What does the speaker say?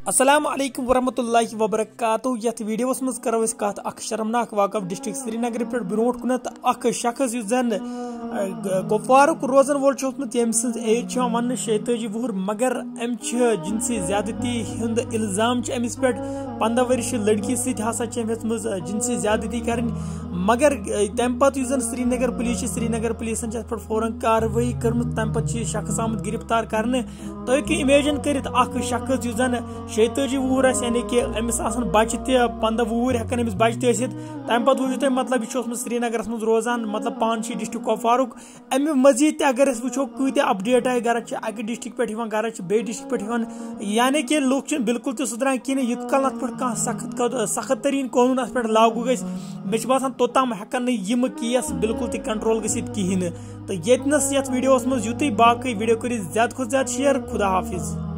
السلام علیکم ورحمۃ اللہ وبرکاتہ یت ویڈیوس مز کرو اس کت اخ شرمناک واقع ڈسٹرکٹ سری نگر پہ برونٹ کنت اخ شخص اس زن کپوارک روزن وول اوسمت یم سن ایج ون 46 وہر مگر ام جنسی زیادتی ہند الزام امس پہ 15 ورش لڑکی ست ہسا ہم جنسی زیادتی کرن مگر تم پتہ زن سری نگر پولیسن پہ فوراً کاروی کرمت تم پتہ شخص آمد گرفتار کرنے تھی ہیکو امیجن کرت اخ شخص اس زن 46 وہر یعنی کہ امس آسان بچہ تہ 15 وہر ہیکن امس بچہ تہ ٲسِتھ تمہ پتہ وچھو تُہۍ مطلب یہ سری نگرس مز روزان مطلب پان ڈسٹرکٹ کپوارک امہ مزید تہ اگر وچھو کۭتیاہ اپڈیٹ آئی گرچ اکہ ڈسٹرکٹ پہ گرچ بیٚیہِ ڈسٹرکٹ پہ یعنی کہ لوگ بالکل تہ سدران کہین یوت کال ات پہ سخت ترین قانون ات پہ لاگو گژھِ مےٚ چھُ باسان توٚتام ہیکن نہٕ یم کیس بالکل تہ کنٹرول گژھِتھ کہین تو یتنس یتھ ویڈیوس مز یُتُے باقی ویڈیو کٔرِو زیادٕ کھۄتہٕ زیادٕ شیئر خدا حافظ.